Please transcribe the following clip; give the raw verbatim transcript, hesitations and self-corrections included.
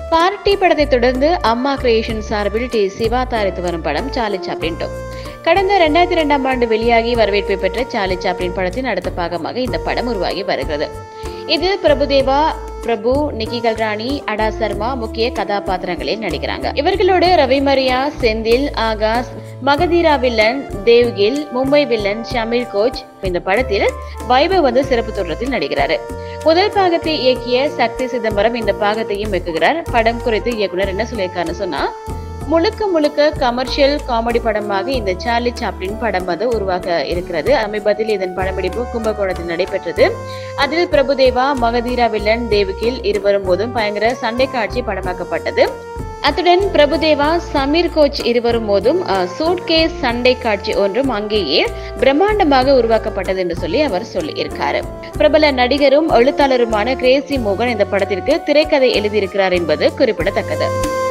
Party படத்தை தொடர்ந்து அம்மா கிரியேஷன் சார்பில் டி சிவா தயாரித்து வரும் படம் சார்லி சாப்ளின் டூ. கடந்த இரண்டாயிரத்தி இரண்டாம் ஆண்டு வெளியாகி வரவேற்பை பெற்ற சார்லி சாப்ளின் படத்தின் அடுத்த பாகமாக இந்த படம் உருவாகி வருகிறது. இது பிரபுதேவா, பிரபு, நிக்கி கல்ராணி, அடா சர்மா முக்கிய கதாபாத்திரங்களில் நடிக்கிறாங்க. இவர்களோடு ரவிமரியா, செந்தில், ஆகாஷ், மகதீரா வில்லன், தேவ்கில், மும்பை வில்லன் ஷமீர் கோச் இந்த படத்தில் வைபவ் வந்து சிறப்பு தோற்றத்தில் நடிக்கிறாரு. முதல் பாகத்தை இயக்கிய சக்தி சிதம்பரம் இந்த பாகத்தையும் இயக்குகிறார். படம் குறித்து இயக்குனர் என்ன சொல்லியிருக்காருன்னு சொன்னா, முழுக்க முழுக்க கமர்ஷியல் காமெடி படமாக இந்த சார்லி சாப்ளின் படம் வந்து உருவாக இருக்கிறது. சமீபத்தில் இதன் படப்பிடிப்பு கும்பகோணத்தில் நடைபெற்றது. அதில் பிரபுதேவா, மகதீரா வில்லன், தேவ்கில் இருவரும் போதும் பயங்கர சண்டை காட்சி படமாக்கப்பட்டது. அத்துடன் பிரபுதேவா, சமீர் கோச் இருவரும் போதும் சூட்கேஸ் சண்டை காட்சி ஒன்றும் அங்கேயே பிரம்மாண்டமாக உருவாக்கப்பட்டது என்று சொல்லி அவர் சொல்லி இருக்காரு. பிரபல நடிகரும் எழுத்தாளருமான கிரேசி மோகன் இந்த படத்திற்கு திரைக்கதை எழுதியிருக்கிறார் என்பது குறிப்பிடத்தக்கது.